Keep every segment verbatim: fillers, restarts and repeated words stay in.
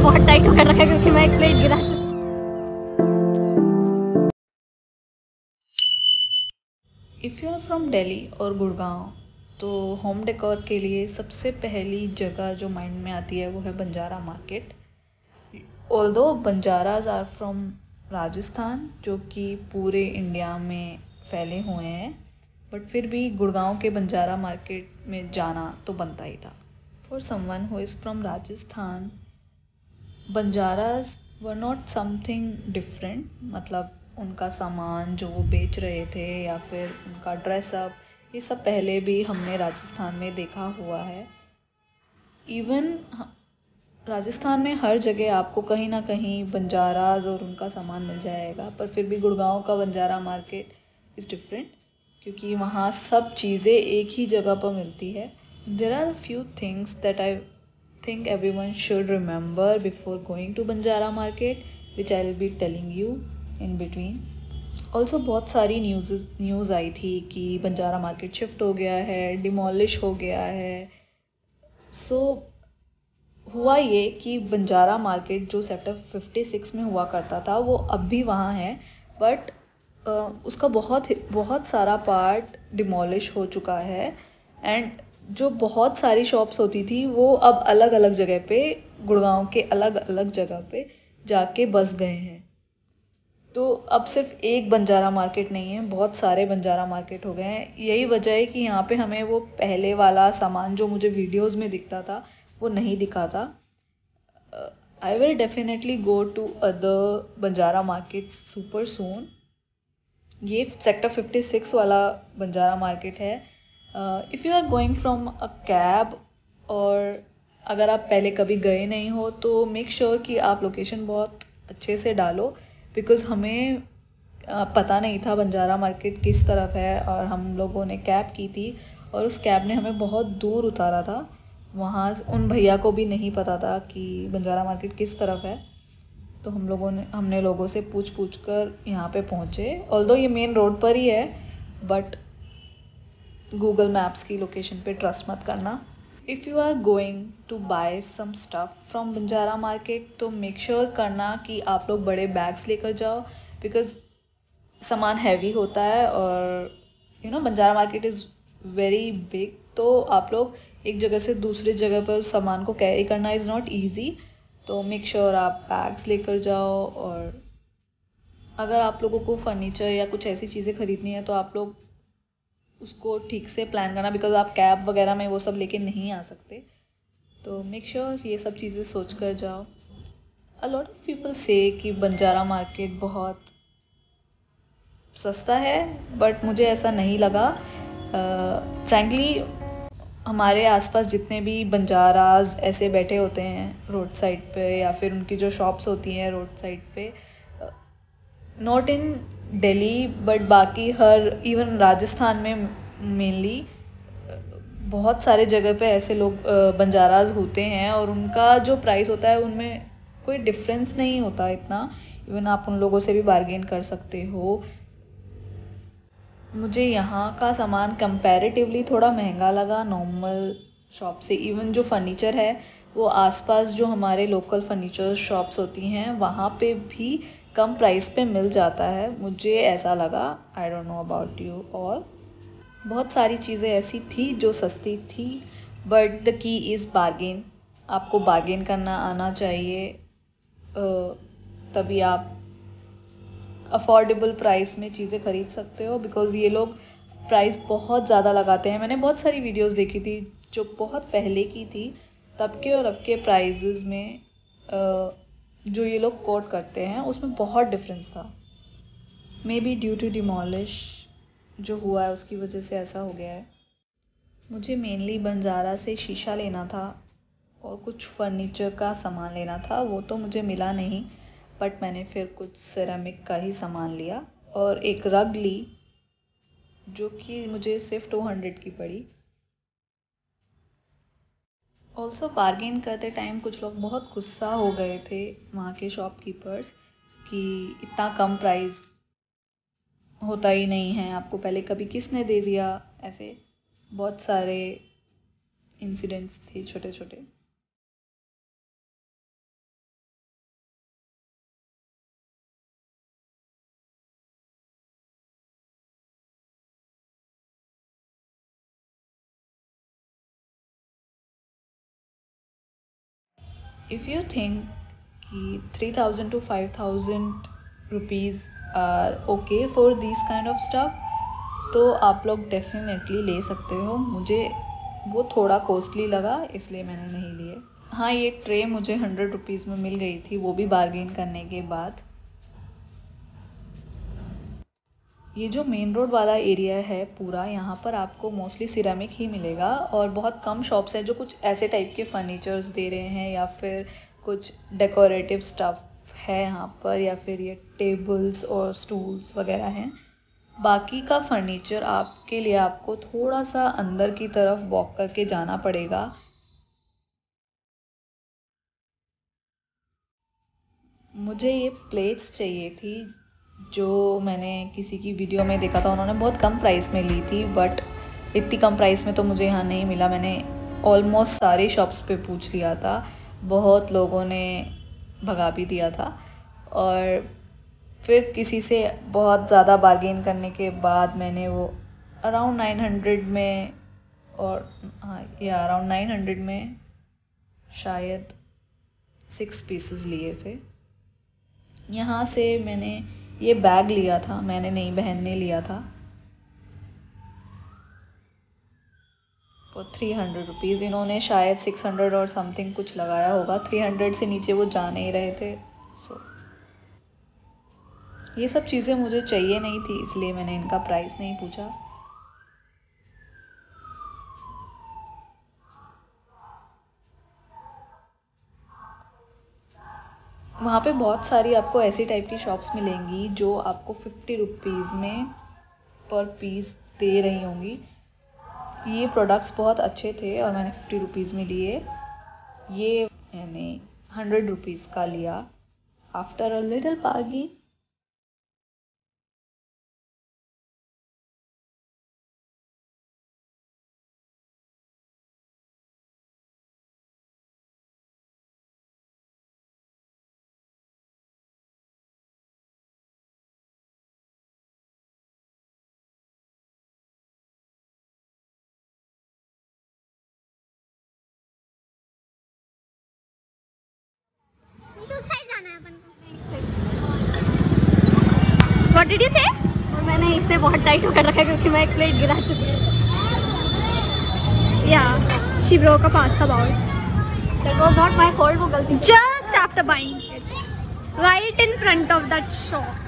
बहुत टाइट पकड़ रखा है क्योंकि मैं एक प्लेट गिरा चुकी। If you are from Delhi और गुड़गांव तो होम डेकोर के लिए सबसे पहली जगह जो माइंड में आती है वो है Banjara market. Although Banjaras are from Rajasthan जो कि पूरे इंडिया में फैले हुए हैं, बट फिर भी गुड़गांव के बंजारा मार्केट में जाना तो बनता ही था। For someone who is from Rajasthan, Banjaras were not something different, मतलब उनका सामान जो वो बेच रहे थे या फिर उनका ड्रेसअप, ये सब पहले भी हमने राजस्थान में देखा हुआ है। इवन राजस्थान में हर जगह आपको कहीं ना कहीं बंजाराज और उनका सामान मिल जाएगा, पर फिर भी गुड़गांव का बंजारा मार्केट इज़ डिफरेंट क्योंकि वहाँ सब चीज़ें एक ही जगह पर मिलती है। There are few things that I think everyone should remember before going to Banjara market, which I will be telling you in between. Also बहुत सारी न्यूज़ न्यूज़ आई थी कि बंजारा मार्केट शिफ्ट हो गया है, डिमोलिश हो गया है। सो so, हुआ ये कि बंजारा मार्केट जो सेक्टर फिफ्टी सिक्स में हुआ करता था वो अब भी वहाँ है, बट उसका बहुत बहुत सारा पार्ट डिमोलिश हो चुका है एंड जो बहुत सारी शॉप्स होती थी वो अब अलग अलग जगह पे, गुड़गांव के अलग अलग जगह पे जाके बस गए हैं। तो अब सिर्फ एक बंजारा मार्केट नहीं है, बहुत सारे बंजारा मार्केट हो गए हैं। यही वजह है कि यहाँ पे हमें वो पहले वाला सामान जो मुझे वीडियोस में दिखता था वो नहीं दिखा था। I will definitely go to other Banjara market super soon. ये सेक्टर फिफ्टी सिक्स वाला बंजारा मार्केट है। If you are going from a cab और अगर आप पहले कभी गए नहीं हो तो मेक श्योर sure कि आप लोकेशन बहुत अच्छे से डालो, बिकॉज़ हमें uh, पता नहीं था बंजारा मार्केट किस तरफ है और हम लोगों ने कैब की थी और उस कैब ने हमें बहुत दूर उतारा था। वहाँ उन भैया को भी नहीं पता था कि बंजारा मार्केट किस तरफ है, तो हम लोगों ने हमने लोगों से पूछ पूछ कर यहाँ पे पहुँचे। ऑल्दो ये मेन रोड पर ही है, बट गूगल मैप्स की लोकेशन पे ट्रस्ट मत करना। If you are going to buy some stuff from Banjara market तो मेक श्योर करना कि आप लोग बड़े बैग्स लेकर जाओ, बिकॉज सामान हैवी होता है और you know Banjara market is very big, तो आप लोग एक जगह से दूसरी जगह पर उस सामान को कैरी करना इज़ नॉट ईजी। तो मेक श्योर sure आप बैग्स लेकर जाओ, और अगर आप लोगों को फर्नीचर या कुछ ऐसी चीज़ें खरीदनी है तो आप लोग उसको ठीक से प्लान करना, बिकॉज आप कैब वगैरह में वो सब लेके नहीं आ सकते। तो मेक श्योर sure ये सब चीज़ें सोच कर जाओ। अ लॉट ऑफ पीपल से कि बंजारा मार्केट बहुत सस्ता है, बट मुझे ऐसा नहीं लगा। फ्रैंकली uh, हमारे आसपास जितने भी बंजाराज ऐसे बैठे होते हैं रोड साइड पे या फिर उनकी जो शॉप्स होती हैं रोड साइड पे, नॉट इन दिल्ली बट बाकी हर इवन राजस्थान में मेनली बहुत सारे जगह पे ऐसे लोग बंजाराज होते हैं और उनका जो प्राइस होता है उनमें कोई डिफरेंस नहीं होता इतना। इवन आप उन लोगों से भी बार्गेन कर सकते हो। मुझे यहाँ का सामान कंपैरेटिवली थोड़ा महंगा लगा नॉर्मल शॉप से। इवन जो फर्नीचर है वो आसपास जो हमारे लोकल फर्नीचर शॉप्स होती हैं वहाँ पे भी कम प्राइस पे मिल जाता है, मुझे ऐसा लगा। I don't know about you all. बहुत सारी चीज़ें ऐसी थी जो सस्ती थी, but the key is bargain. आपको बार्गेन करना आना चाहिए, तभी आप अफोर्डेबल प्राइस में चीज़ें खरीद सकते हो, बिकॉज़ ये लोग प्राइस बहुत ज़्यादा लगाते हैं। मैंने बहुत सारी वीडियोस देखी थी जो बहुत पहले की थी, तब के और अब के प्राइजेज़ में जो ये लोग कोट करते हैं उसमें बहुत डिफरेंस था। Maybe due to demolish जो हुआ है उसकी वजह से ऐसा हो गया है। मुझे मेनली बंजारा से शीशा लेना था और कुछ फर्नीचर का सामान लेना था, वो तो मुझे मिला नहीं, बट मैंने फिर कुछ सिरेमिक का ही सामान लिया और एक रग ली जो कि मुझे सिर्फ टू हंड्रेड की पड़ी। ऑल्सो बार्गेन करते टाइम कुछ लोग बहुत गुस्सा हो गए थे वहाँ के शॉपकीपर्स कि इतना कम प्राइस होता ही नहीं है, आपको पहले कभी किसने दे दिया। ऐसे बहुत सारे इंसिडेंट्स थे छोटे छोटे। इफ़ यू थिंक कि three thousand to five thousand rupees are okay for this kind of stuff, तो आप लोग डेफिनेटली ले सकते हो। मुझे वो थोड़ा कॉस्टली लगा, इसलिए मैंने नहीं लिए। हाँ, ये ट्रे मुझे हंड्रेड रुपीज़ में मिल गई थी, वो भी बार्गेन करने के बाद। ये जो मेन रोड वाला एरिया है पूरा, यहाँ पर आपको मोस्टली सिरेमिक ही मिलेगा और बहुत कम शॉप्स हैं जो कुछ ऐसे टाइप के फर्नीचर्स दे रहे हैं या फिर कुछ डेकोरेटिव स्टफ है यहाँ पर, या फिर ये टेबल्स और स्टूल्स वगैरह हैं। बाकी का फर्नीचर आपके लिए आपको थोड़ा सा अंदर की तरफ वॉक करके जाना पड़ेगा। मुझे ये प्लेट्स चाहिए थी, जो मैंने किसी की वीडियो में देखा था, उन्होंने बहुत कम प्राइस में ली थी, बट इतनी कम प्राइस में तो मुझे यहाँ नहीं मिला। मैंने ऑलमोस्ट सारी शॉप्स पे पूछ लिया था, बहुत लोगों ने भगा भी दिया था, और फिर किसी से बहुत ज़्यादा बार्गेन करने के बाद मैंने वो अराउंड नाइन हंड्रेड में, और हाँ या अराउंड नाइन हंड्रेड में शायद सिक्स पीसेस लिए थे। यहाँ से मैंने ये बैग लिया था, मैंने नहीं, बहन ने लिया था फॉर थ्री हंड्रेड रुपीज़। इन्होंने शायद सिक्स हंड्रेड और समथिंग कुछ लगाया होगा, थ्री हंड्रेड से नीचे वो जा नहीं रहे थे। सो so, ये सब चीज़ें मुझे चाहिए नहीं थी, इसलिए मैंने इनका प्राइस नहीं पूछा। वहाँ पे बहुत सारी आपको ऐसी टाइप की शॉप्स मिलेंगी जो आपको फिफ्टी रुपीज़ में पर पीस दे रही होंगी। ये प्रोडक्ट्स बहुत अच्छे थे और मैंने फिफ्टी रुपीज़ में लिए। ये मैंने हंड्रेड रुपीज़ का लिया after a little bargain. What did you say? और मैंने इसे बहुत टाइट होकर रखा क्योंकि मैं एक प्लेट गिरा चुकी हूँ। Yeah, she broke a pasta bowl. That was not my fault, वो गलती। Just after buying it, right in front of that shop.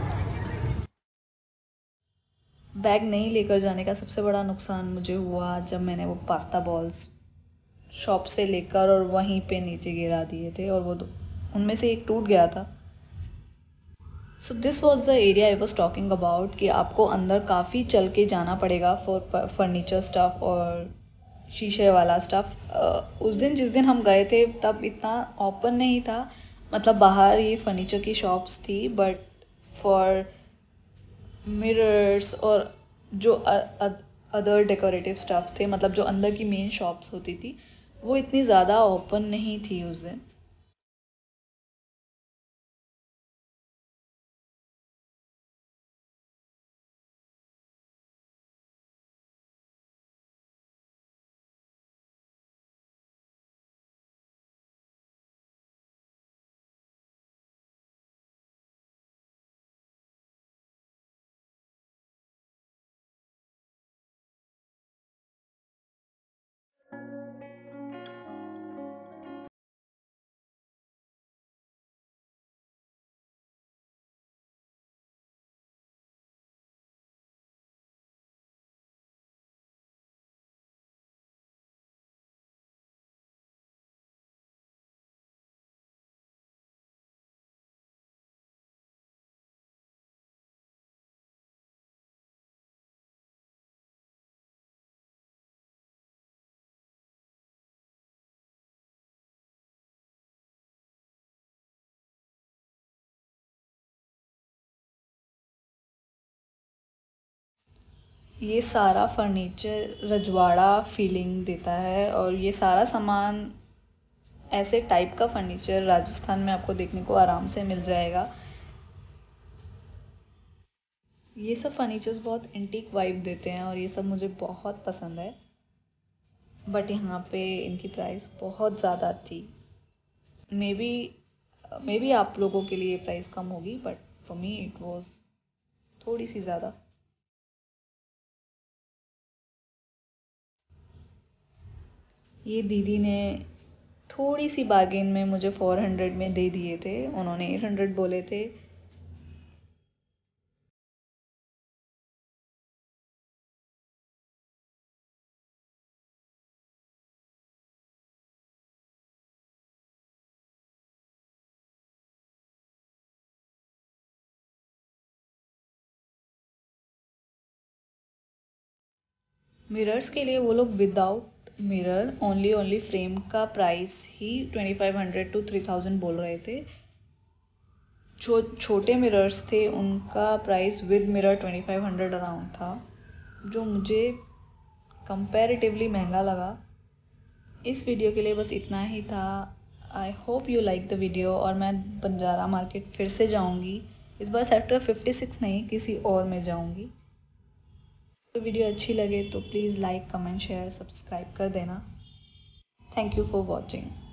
Bag नहीं लेकर जाने का सबसे बड़ा नुकसान मुझे हुआ जब मैंने वो पास्ता बॉल्स शॉप से लेकर और वहीं पे नीचे गिरा दिए थे, और वो उनमें से एक टूट गया था। So this was the area I was talking about, कि आपको अंदर काफ़ी चल के जाना पड़ेगा फॉर फर्नीचर स्टफ और शीशे वाला स्टफ। उस दिन जिस दिन हम गए थे तब इतना ओपन नहीं था, मतलब बाहर ये फर्नीचर की शॉप्स थी, बट फॉर मिरर्स और जो अदर डेकोरेटिव स्टफ थे, मतलब जो अंदर की मेन शॉप्स होती थी, वो इतनी ज़्यादा ओपन नहीं थी उस दिन। ये सारा फर्नीचर रजवाड़ा फीलिंग देता है, और ये सारा सामान ऐसे टाइप का फर्नीचर राजस्थान में आपको देखने को आराम से मिल जाएगा। ये सब फर्नीचर्स बहुत एंटीक वाइब देते हैं और ये सब मुझे बहुत पसंद है, बट यहाँ पे इनकी प्राइस बहुत ज़्यादा थी। मे बी मे बी आप लोगों के लिए प्राइस कम होगी, but for me it was थोड़ी सी ज़्यादा। ये दीदी ने थोड़ी सी बार्गेन में मुझे फोर हंड्रेड में दे दिए थे, उन्होंने एट हंड्रेड बोले थे। मिरर्स के लिए वो लोग without mirror only only frame का प्राइस ही twenty five hundred to three thousand बोल रहे थे। जो छोटे मिरर्स थे उनका price with mirror twenty five hundred around था, जो मुझे कंपैरेटिवली महंगा लगा। इस वीडियो के लिए बस इतना ही था। I hope you like the video. और मैं बंजारा मार्केट फिर से जाऊंगी, इस बार सेक्टर फिफ्टी सिक्स नहीं, किसी और में जाऊंगी। तो वीडियो अच्छी लगे तो please like comment share subscribe कर देना। Thank you for watching.